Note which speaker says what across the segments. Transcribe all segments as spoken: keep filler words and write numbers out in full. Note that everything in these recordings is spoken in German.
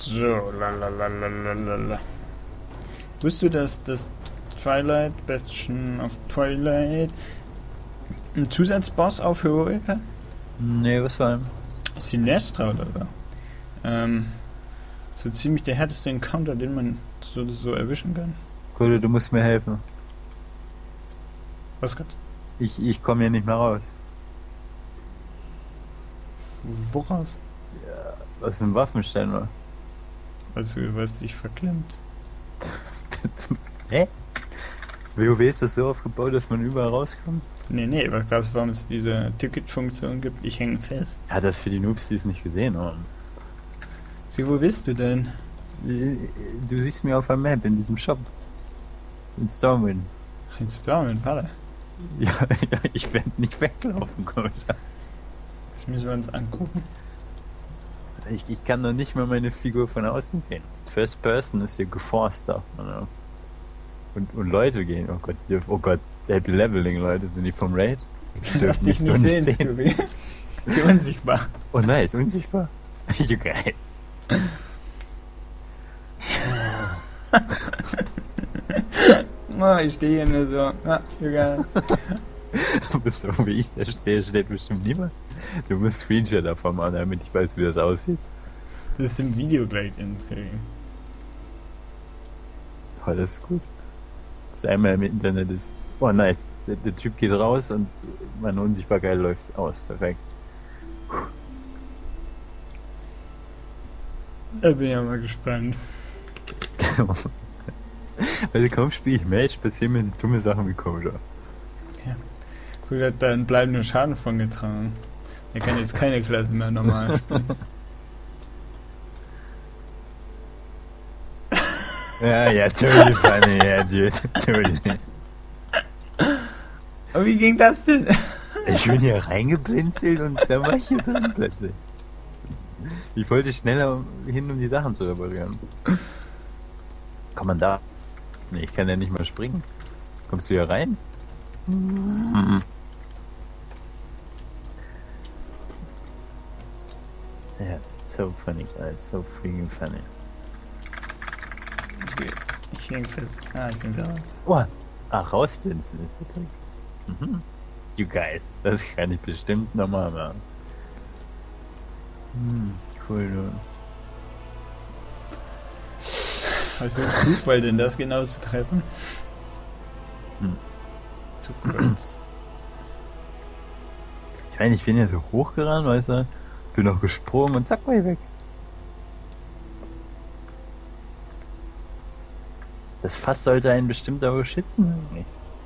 Speaker 1: So, lalalala. Wusstest du, dass das Twilight Bastion of Twilight ein Zusatzboss auf Heroic hat?
Speaker 2: Nee, was war denn?
Speaker 1: Sinestra oder so. Ähm, so ziemlich der härteste Encounter, den man so, so erwischen kann.
Speaker 2: Kohle, du musst mir helfen.
Speaker 1: Was Gott?
Speaker 2: Ich, ich komme hier nicht mehr raus.
Speaker 1: Woraus?
Speaker 2: Aus dem Waffenständer.
Speaker 1: Also, was dich verklemmt.
Speaker 2: Hä? WoW ist das so aufgebaut, dass man überall rauskommt?
Speaker 1: Nee, nee, was glaubst du, warum es diese Ticket-Funktion gibt? Ich hänge fest.
Speaker 2: Ja, das für die Noobs, die es nicht gesehen haben.
Speaker 1: Sie, wo bist du denn?
Speaker 2: Du siehst mir auf der Map in diesem Shop. In Stormwind.
Speaker 1: In Stormwind, warte.
Speaker 2: Ja, ja, ich werde nicht weglaufen, Coach.
Speaker 1: Das müssen wir uns angucken.
Speaker 2: Ich, ich kann noch nicht mal meine Figur von außen sehen. First Person ist hier geforst da. Und, und Leute gehen, oh Gott, oh Gott, Happy Leveling Leute, sind die vom Raid?
Speaker 1: Lass dich nicht so sehen, Scooby. Wie unsichtbar.
Speaker 2: Oh nice, unsichtbar. You geil.
Speaker 1: Oh, ich stehe hier nur so. Ah, egal.
Speaker 2: Aber so wie ich da stehe, steht bestimmt niemand. Du musst Screenshot davon machen, damit ich weiß, wie das aussieht.
Speaker 1: Das ist im Video gleich drin.
Speaker 2: Oh, das ist gut. Das einmal im Internet ist. Oh nice. Der, der Typ geht raus und meine Unsichtbarkeit läuft aus. Perfekt.
Speaker 1: Da bin ich ja mal gespannt.
Speaker 2: Also kaum spiele ich Match, passieren mir so dumme Sachen wie Coder.
Speaker 1: Ja. Gut, hat da einen bleibenden Schaden von getragen. Er kann jetzt keine Klasse mehr normal spielen.
Speaker 2: Ja, ja, totally funny, ja, dude. Totally.
Speaker 1: Aber wie ging das denn?
Speaker 2: Ich bin hier reingeblinzelt und dann war ich hier drin plötzlich. Ich wollte schneller hin, um die Sachen zu reparieren. Kann man da? Nee, ich kann ja nicht mal springen. Kommst du hier rein? Mhm. Ja, so funny, guys. So freaking funny.
Speaker 1: Okay. Ich häng fest. Ah, ich bin da raus.
Speaker 2: Oh, ach, rausblinzen ist der Trick. Mhm. You guys, das kann ich bestimmt nochmal machen. Hm, cool, du.
Speaker 1: Was für ein Zufall denn das genau zu treffen?
Speaker 2: Hm.
Speaker 1: Zu kurz.
Speaker 2: Ich meine, ich bin ja so hochgerannt, weißt du? Bin noch gesprungen und zack, war ich weg. Das Fass sollte einen bestimmt aber schützen. Nee.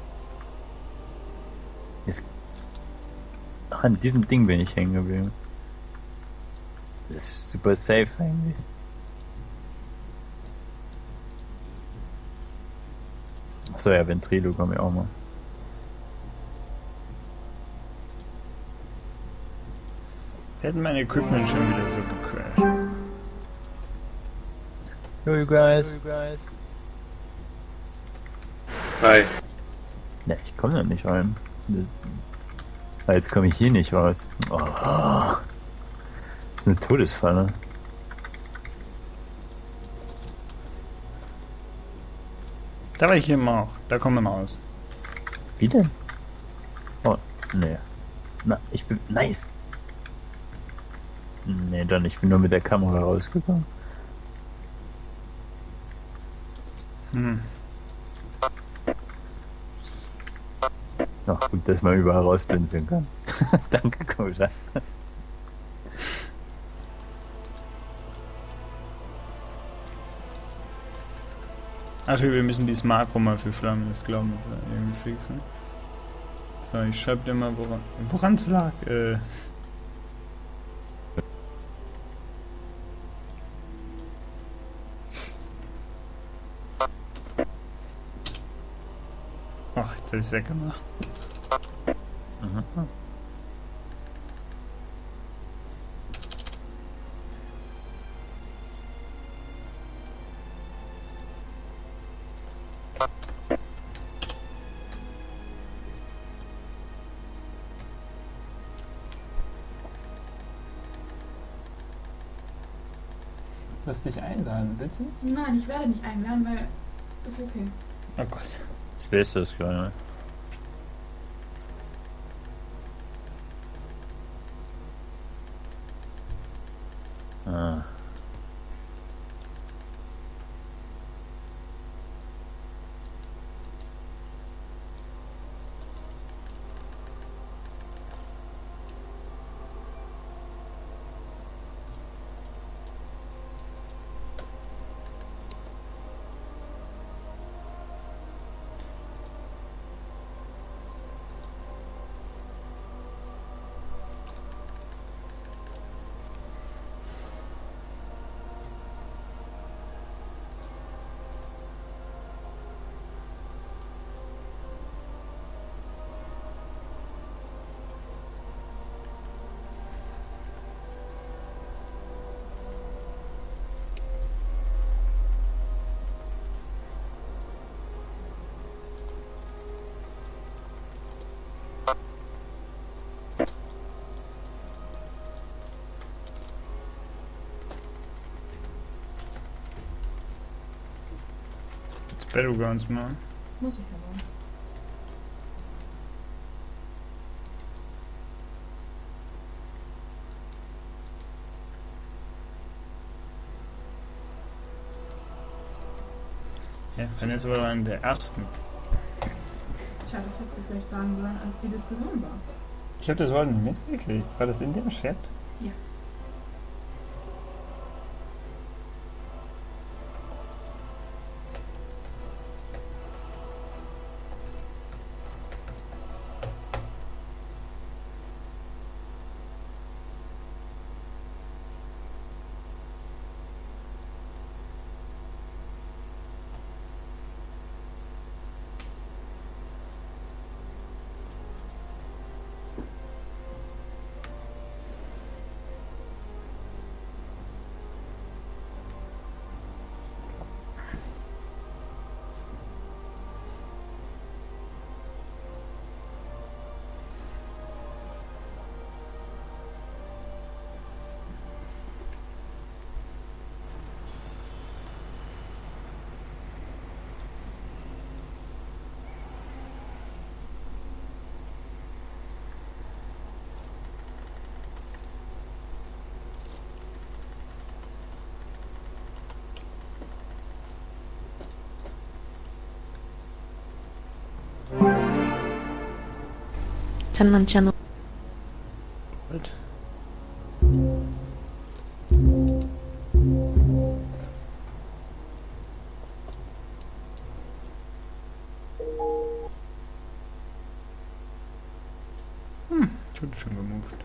Speaker 2: Jetzt... Ach, an diesem Ding bin ich hängen geblieben. Das ist super safe eigentlich. Achso, ja, Ventrilo kommen wir auch mal.
Speaker 1: Hätten mein Equipment schon wieder so gecrashed.
Speaker 2: Yo, you guys. Yo, you guys.
Speaker 3: Hi.
Speaker 2: Ne, ich komme da nicht rein. Ah, jetzt komme ich hier nicht raus. Oh. Das ist eine Todesfalle.
Speaker 1: Da war ich eben auch. Da kommen wir raus.
Speaker 2: Wie denn? Oh, ne. Na, ich bin... Nice! Ne, dann, ich bin nur mit der Kamera rausgekommen.
Speaker 1: Hm.
Speaker 2: Ach, gut, dass man überall rausblinzeln kann. Danke, Koja.
Speaker 1: Ach, wir müssen dieses Makro mal für Flammen, das glauben wir, irgendwie fixen. So, ich schreib dir mal, woran woran es lag. Äh. Ach, jetzt hab ich's weggemacht.
Speaker 2: Mhm.
Speaker 1: Lass dich einladen, willst du?
Speaker 3: Nein, ich werde nicht einladen, weil... Ist okay.
Speaker 1: Oh Gott.
Speaker 2: Ich lese das gerade. Ah.
Speaker 1: Jetzt Battlegrounds machen.
Speaker 3: Muss ich aber.
Speaker 1: Ja, Vanessa war einer der ersten.
Speaker 3: Tja, das hättest du vielleicht sagen sollen, als die Diskussion war.
Speaker 1: Ich habe das Wort nicht mitgekriegt. War das in dem Chat?
Speaker 3: Ja.
Speaker 4: Kann man ja nur.
Speaker 1: Gut. Hm, ich wurde schon gemoved.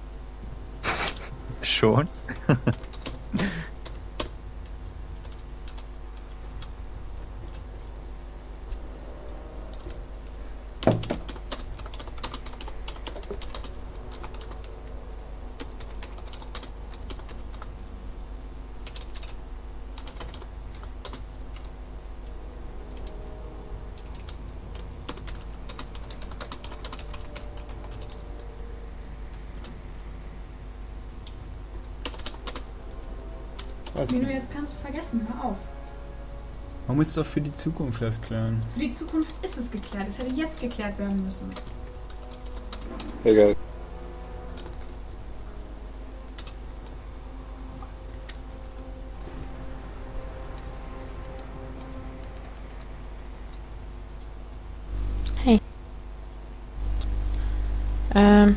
Speaker 2: Schon?
Speaker 1: Was?
Speaker 3: Mino, jetzt kannst du es vergessen, hör auf.
Speaker 1: Man muss doch für die Zukunft das klären.
Speaker 3: Für die Zukunft ist es geklärt. Es hätte jetzt geklärt werden müssen.
Speaker 5: Egal.
Speaker 4: Hey. Ähm.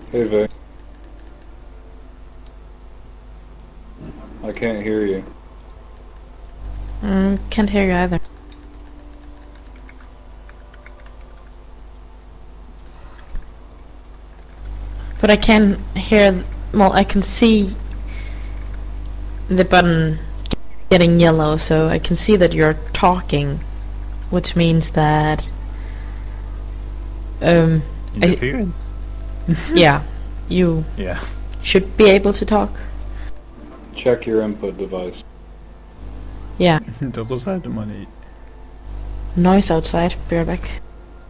Speaker 5: Hey Vic. I can't hear you.
Speaker 4: Mm, can't hear you either. But I can hear, well, I can see the button getting yellow, so I can see that you're talking, which means that, um, I,
Speaker 2: Interference?
Speaker 4: yeah, you
Speaker 2: Yeah.
Speaker 4: should be able to talk.
Speaker 5: Check your input device.
Speaker 4: Yeah,
Speaker 1: Das halt immer nicht.
Speaker 4: noise outside, be right back.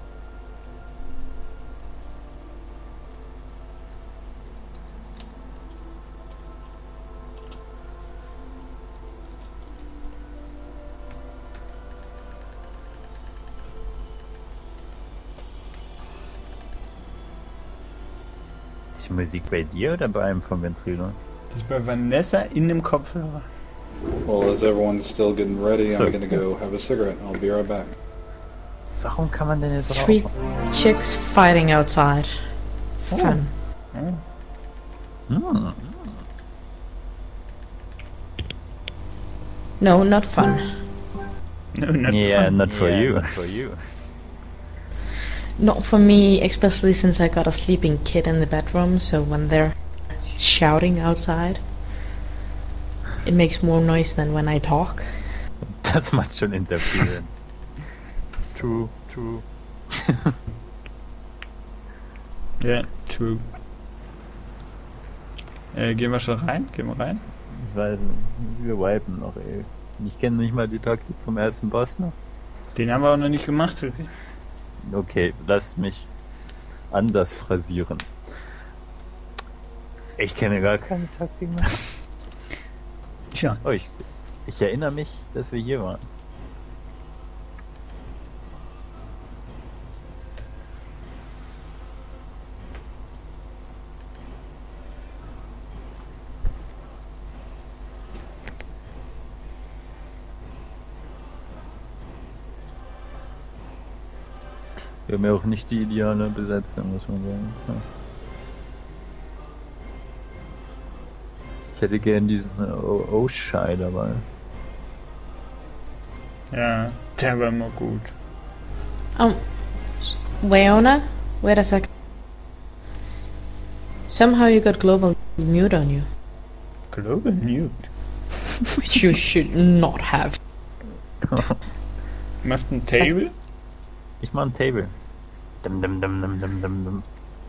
Speaker 2: Ist die Musik bei dir oder bei einem von Ventrilo?
Speaker 1: Das ist bei Vanessa in dem Kopfhörer.
Speaker 5: Well, as everyone's still getting ready,
Speaker 2: So-
Speaker 5: I'm gonna go have a cigarette. I'll be right back.
Speaker 2: Warum kann man denn jetzt
Speaker 4: Three
Speaker 2: rauchen?
Speaker 4: chicks fighting outside. Fun.
Speaker 1: Oh.
Speaker 2: Hm.
Speaker 4: No, not fun.
Speaker 1: No, not
Speaker 2: Yeah,
Speaker 1: fun.
Speaker 2: not for Yeah, you. not for you.
Speaker 4: Not for me, especially since I got a sleeping kid in the bedroom, so when they're shouting outside, it makes more noise than when I talk.
Speaker 2: Das macht schon Interference. True, true.
Speaker 1: Ja, true. Äh, gehen wir schon rein? Gehen wir rein?
Speaker 2: Ich weiß nicht, wir wipen noch, ey. Ich kenne nicht mal die Taktik vom ersten Boss noch.
Speaker 1: Den haben wir auch noch nicht gemacht, Ricky.
Speaker 2: Okay, lass mich anders phrasieren. Ich kenne gar keine Taktik mehr.
Speaker 1: Tja.
Speaker 2: Oh, ich, ich erinnere mich, dass wir hier waren. Wir haben ja auch nicht die ideale Besetzung, muss man sagen. Ja. Ich hätte gern diesen Oshai dabei.
Speaker 1: Ja, der war immer gut.
Speaker 4: Um, Leona, wait a sec. Somehow you got global mute on you,
Speaker 1: Global Mute.
Speaker 4: which you should not have.
Speaker 1: Machst ein Table?
Speaker 2: Ich mach ein Table. Dum, dum, dum, dum, dum, dum, dum.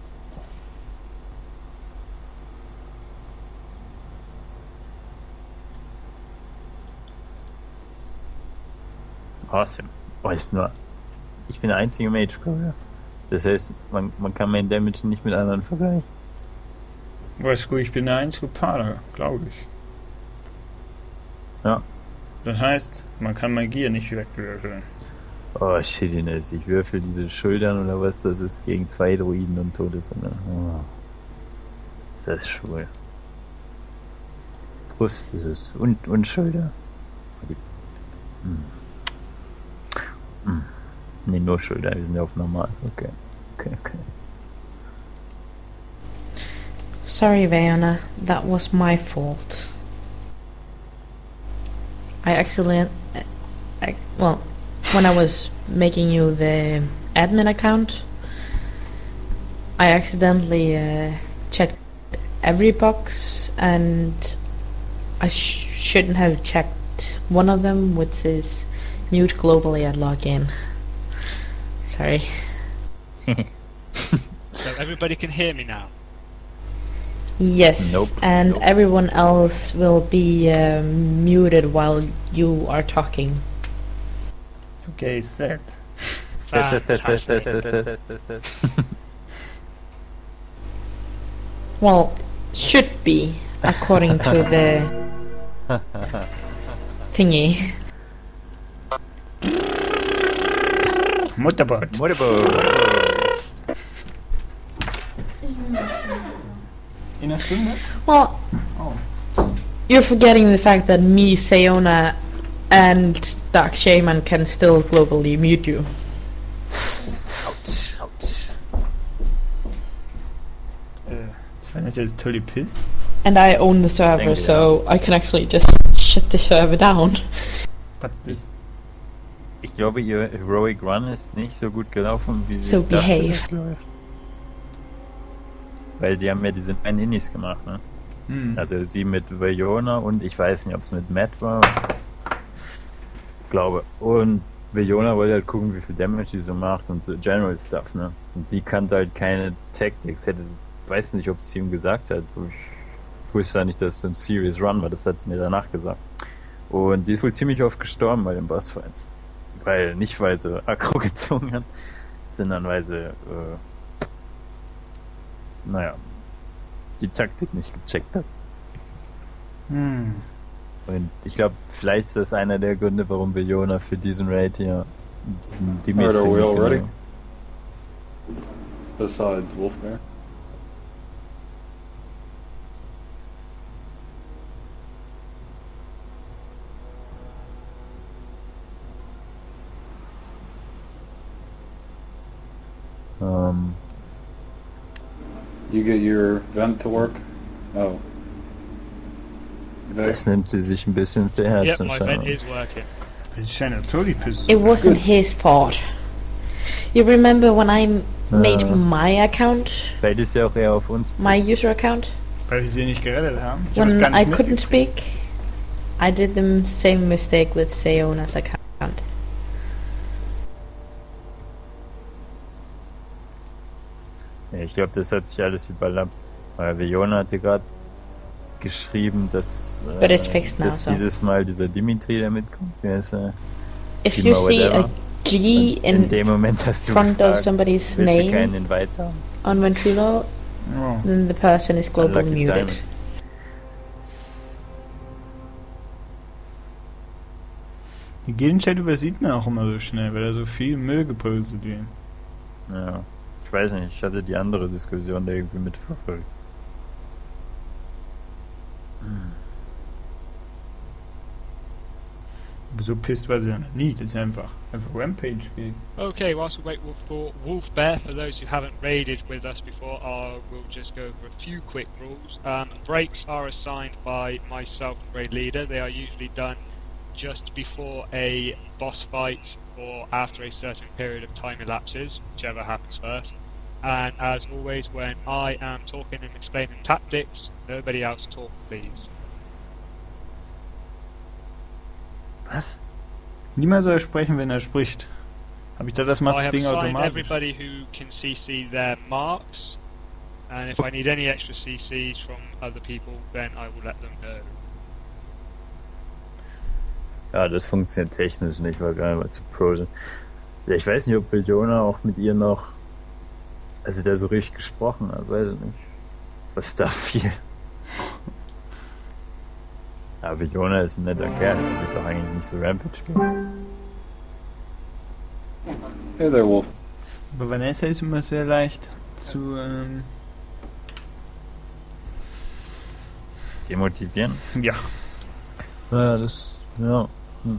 Speaker 2: Awesome. Weißt nur, ich bin der einzige Mage, glaube ich. Das heißt, man, man kann mein Damage nicht mit anderen vergleichen.
Speaker 1: Weißt du, ich bin der einzige Pader, glaube ich.
Speaker 2: Ja.
Speaker 1: Das heißt, man kann Magie nicht wegwürfeln.
Speaker 2: Oh, Shittiness. Ich würfel diese Schultern oder was das ist gegen zwei Druiden und Todessumme. Oh. Das ist schwul. Brust ist es. Und, und Schulter. Hm. Hm. Ne, nur Schulter. Wir sind ja auf normal. Okay. Okay, okay.
Speaker 4: Sorry, Leona, that was my fault. I accidentally, I, well, when I was making you the admin account, I accidentally uh, checked every box, and I sh shouldn't have checked one of them, which is mute globally at login. Sorry.
Speaker 6: So everybody can hear me now.
Speaker 4: Yes,
Speaker 2: Nope,
Speaker 4: and
Speaker 2: nope.
Speaker 4: everyone else will be uh, muted while you are talking.
Speaker 1: Okay, set.
Speaker 2: Test, test, test, test, test, test, test, test, test.
Speaker 4: Well, should be, according to the thingy.
Speaker 1: Mutterbot.
Speaker 2: Mutterboard.
Speaker 1: In einer Stunde?
Speaker 4: Well,
Speaker 1: Oh.
Speaker 4: you're forgetting the fact that me, Sayona, and Dark Shaman can still globally mute you.
Speaker 2: Ouch, ouch.
Speaker 1: Äh. Vanessa is totally pissed.
Speaker 4: And I own the server,
Speaker 2: Thank you.
Speaker 4: so I can actually just shut the server down.
Speaker 1: But this,
Speaker 2: Ich glaube, ihr Heroic Run ist nicht so gut gelaufen, wie sie
Speaker 4: So
Speaker 2: dachte,
Speaker 4: behave.
Speaker 2: dass läuft. Weil die haben ja diese neuen Innis gemacht, ne?
Speaker 1: hm.
Speaker 2: Also sie mit Vajona und ich weiß nicht, ob es mit Matt war. Glaube. Und Vajona wollte halt gucken, wie viel Damage sie so macht und so General Stuff, ne? Und sie kannte halt keine Tactics. Hätte, weiß nicht, ob sie ihm gesagt hat. Ich wusste ja nicht, dass es so ein Serious Run war, das hat sie mir danach gesagt. Und die ist wohl ziemlich oft gestorben bei den Bossfights. Weil, nicht weil sie Aggro gezogen hat, sondern weil sie, äh, naja, die Taktik nicht gecheckt hat.
Speaker 1: Hm.
Speaker 2: Und ich glaube, vielleicht ist das einer der Gründe, warum Vajona für diesen Raid hier diesen
Speaker 5: Alright,
Speaker 2: Dimitri
Speaker 5: are we all
Speaker 2: mitgenommen
Speaker 5: ready?
Speaker 2: hat.
Speaker 5: Besides Wolfbear.
Speaker 2: Ähm,
Speaker 5: You get your vent to work? Oh. Vic?
Speaker 2: das nimmt sie sich ein bisschen zu
Speaker 6: Yep,
Speaker 2: Herzen.
Speaker 6: my
Speaker 2: scheinbar.
Speaker 6: vent is working.
Speaker 1: It's Shannon totally pissed.
Speaker 4: It wasn't his fault. You remember when I made
Speaker 2: Uh.
Speaker 4: my account,
Speaker 2: Vielleicht ist ja auch eher auf uns.
Speaker 4: my user account,
Speaker 1: Weil wir sie nicht gerettet haben. Ich hab es
Speaker 4: when
Speaker 1: gar nicht
Speaker 4: I couldn't
Speaker 1: mitgekriegt.
Speaker 4: speak? I did the same mistake with Seona's account.
Speaker 2: Ja, ich glaube, das hat sich alles überlappt. Weil Vajona hatte gerade geschrieben, dass, äh,
Speaker 4: But it's fixed now,
Speaker 2: dass
Speaker 4: so.
Speaker 2: dieses Mal dieser Dimitri, der mitkommt. Wer ist er?
Speaker 4: If
Speaker 2: Gib
Speaker 4: you
Speaker 2: mal
Speaker 4: see
Speaker 2: whatever.
Speaker 4: a G
Speaker 2: Und in
Speaker 4: in
Speaker 2: dem Moment hast du
Speaker 4: front of
Speaker 2: gefragt,
Speaker 4: somebody's
Speaker 2: willst du
Speaker 4: name
Speaker 2: keinen Invite haben?
Speaker 4: on Ventrilo,
Speaker 1: Oh.
Speaker 4: then the person is globally
Speaker 2: Unlucky
Speaker 4: muted.
Speaker 2: timing.
Speaker 1: Die Gildenchat übersieht man auch immer so schnell, weil da so viel Müll gepostet wird.
Speaker 2: Ja, ich weiß nicht, ich hatte die andere Diskussion da irgendwie mitverfolgt.
Speaker 1: Aber so pisst war sie ja noch nie. Das ist einfach, einfach Rampage gegen.
Speaker 6: Okay, whilst we wait for Wolf Bear, for those who haven't raided with us before, uh, we'll just go over a few quick rules. Um, breaks are assigned by myself, raid leader. They are usually done just before a boss fight or after a certain period of time elapses, whichever happens first. And as always, when I am talking and explaining tactics, nobody else talk, please.
Speaker 2: Was?
Speaker 1: Niemand soll sprechen, wenn er spricht. Hab ich da das macht
Speaker 6: I
Speaker 1: das
Speaker 6: have
Speaker 1: Ding
Speaker 6: assigned
Speaker 1: automatisch.
Speaker 6: everybody who can C C their marks, and if I need any extra C Cs from other people, then I will let them know.
Speaker 2: Ja, das funktioniert technisch nicht, weil wir einmal zu pro sind. Ja, ich weiß nicht, ob Vajona auch mit ihr noch, also der so richtig gesprochen hat, weiß ich nicht. Was da viel. Ja, Vajona ist ein netter Kerl, der wird doch eigentlich nicht so Rampage gehen.
Speaker 5: Hey there, Wolf.
Speaker 1: Aber Vanessa ist immer sehr leicht zu, ähm,
Speaker 2: Demotivieren?
Speaker 1: ja.
Speaker 2: Ja, das, ja. Hm.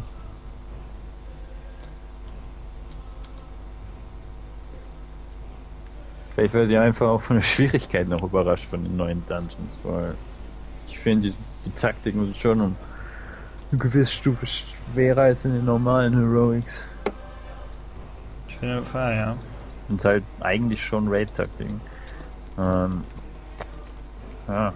Speaker 2: Vielleicht war sie einfach auch von der Schwierigkeit noch überrascht von den neuen Dungeons, weil ich finde, die, die Taktiken sind schon um eine gewisse Stufe schwerer als in den normalen Heroics.
Speaker 1: Ich bin auf Fall, ja.
Speaker 2: Und halt eigentlich schon Raid-Taktiken. Ähm, ja.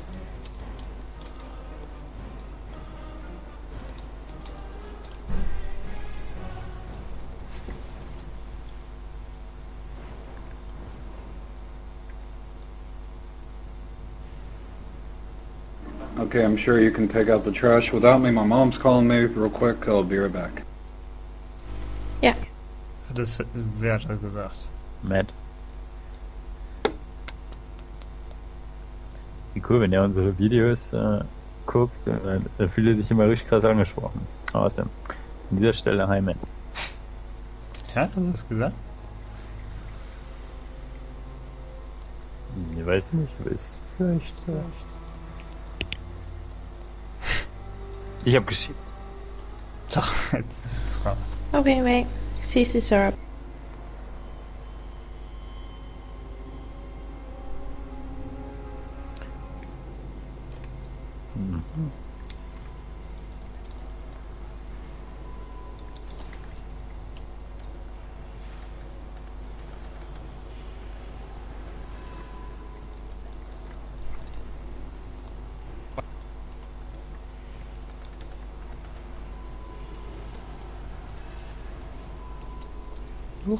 Speaker 5: Okay, I'm sure you can take out the trash without me. My mom's calling me real quick. I'll be right back.
Speaker 1: Das wer hat er gesagt?
Speaker 2: Matt. Wie cool, wenn er unsere Videos äh, guckt, äh, dann fühlt er sich immer richtig krass angesprochen. Awesome. An dieser Stelle, hi Matt.
Speaker 1: Ja, hat er das gesagt?
Speaker 2: Ich weiß nicht, aber ist vielleicht, vielleicht. Ich hab geschickt.
Speaker 1: So, jetzt ist es raus.
Speaker 4: Okay, wait. C C syrup.
Speaker 1: Huch.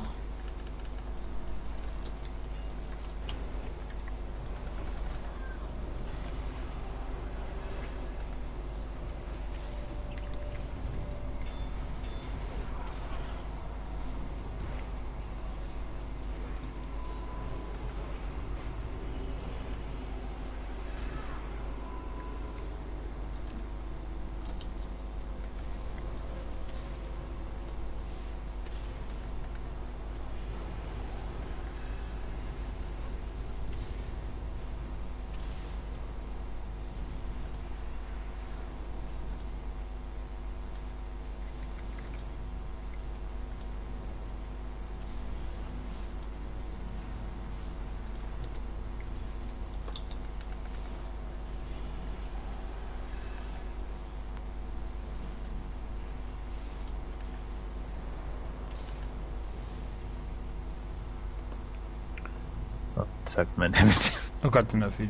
Speaker 2: Was sagt man damit?
Speaker 1: Oh Gott, sind da viele.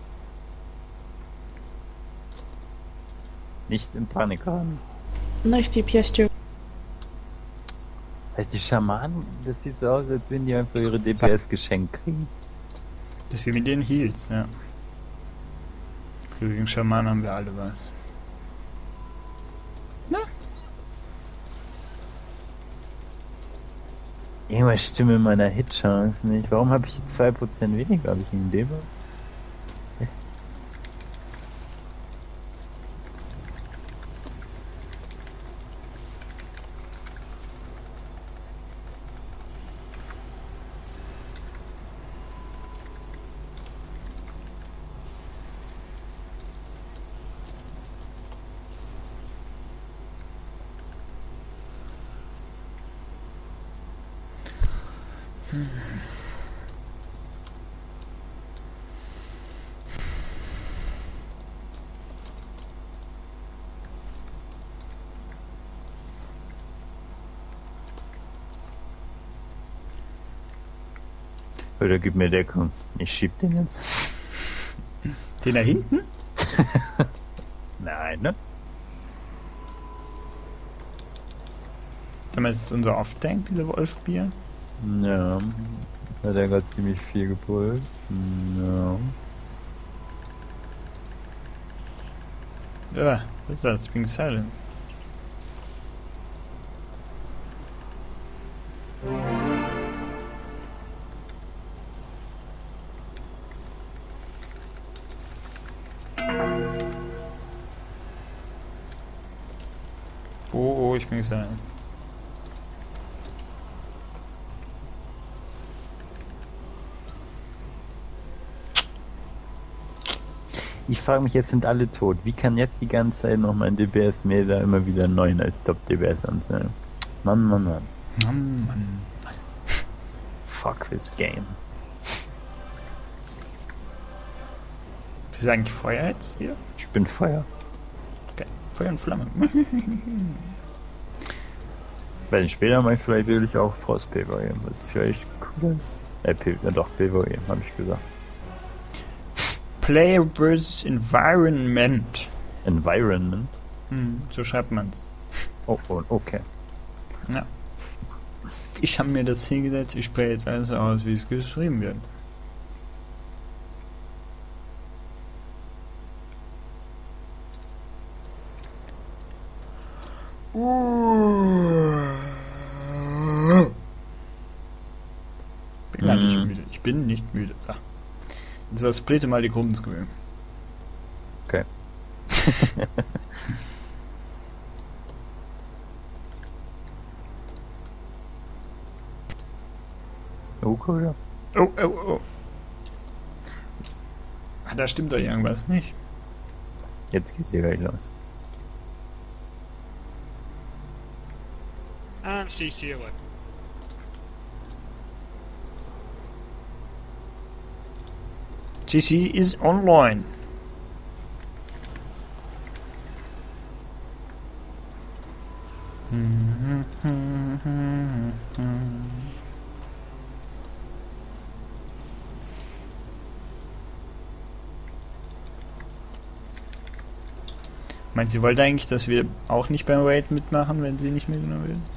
Speaker 2: Nicht in Panik haben.
Speaker 4: Nice D P S too.
Speaker 2: Heißt die Schamanen, das sieht so aus, als würden die einfach ihre D P S geschenkt kriegen.
Speaker 1: Das ist wie mit den Heals, ja. Für gegen Schamanen haben wir alle was.
Speaker 2: Irgendwas stimmt in meiner Hitchance nicht. Warum habe ich zwei Prozent weniger? Habe ich einen Leber? Oder gib mir Deckung. Ich schieb den jetzt.
Speaker 1: Den da hinten?
Speaker 2: Nein, ne?
Speaker 1: Damals ist unser Off-Tank, dieser Wolfsbier.
Speaker 2: Ja. Hat er gerade ziemlich viel gepult. Ja.
Speaker 1: Ja, was ist das? Being silent. Oh, oh, ich bin silent.
Speaker 2: Ich frage mich, jetzt sind alle tot. Wie kann jetzt die ganze Zeit noch mein D B S mir da immer wieder neun als Top-D B S anzeigen? Mann, Mann, Mann.
Speaker 1: Mann, Mann.
Speaker 2: Fuck this game.
Speaker 1: Bist du eigentlich Feuer jetzt hier?
Speaker 2: Ich bin Feuer.
Speaker 1: Okay, Feuer und Flamme.
Speaker 2: Weil später mal vielleicht will ich auch Frost P V E, was vielleicht cool ist. Äh, P ja, doch, P V E, habe ich gesagt.
Speaker 1: Player versus Environment.
Speaker 2: Environment?
Speaker 1: Hm, so schreibt man's.
Speaker 2: Oh, oh, okay.
Speaker 1: Ja. Ich habe mir das hingesetzt, ich spreche jetzt alles aus, wie es geschrieben wird. Bin gar nicht müde. Ich bin nicht müde. So. So, splitte mal die Gruppensgrün.
Speaker 2: Okay. Oh, cool.
Speaker 1: Oh, oh, oh. Ah, da stimmt doch irgendwas nicht.
Speaker 2: Jetzt geht's hier gleich los.
Speaker 6: And C C away.
Speaker 1: G C is online. Meint sie wollte eigentlich, dass wir auch nicht beim Raid mitmachen, wenn sie nicht mitgenommen will?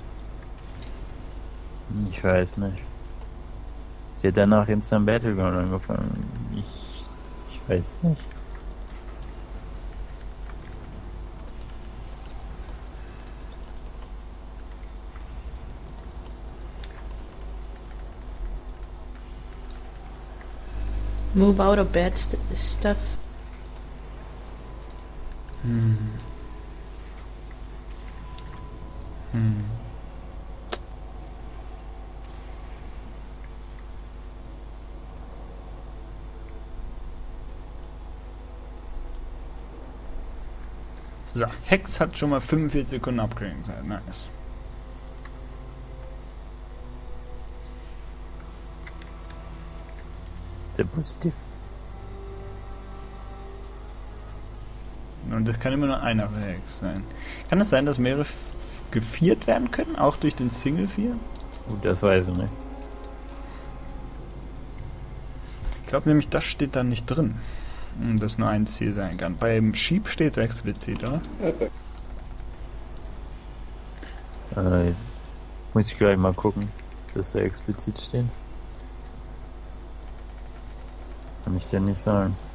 Speaker 2: Ich weiß nicht. Sie hat danach Instant Battleground angefangen. Ich, ich weiß nicht.
Speaker 4: Move out of bed st stuff.
Speaker 1: Hm. Hm. So, Hex hat schon mal fünfundvierzig Sekunden Upgrading-Zeit. Nice.
Speaker 2: Sehr positiv.
Speaker 1: Und das kann immer nur einer Hex sein. Kann es sein, dass mehrere f geviert werden können, auch durch den Single vier?
Speaker 2: Gut, das weiß ich nicht.
Speaker 1: Ich glaube nämlich, das steht da nicht drin. Dass nur ein Ziel sein kann. Beim Sheep steht es explizit, oder?
Speaker 2: Äh, muss ich gleich mal gucken, dass da explizit steht. Kann ich dir nicht sagen.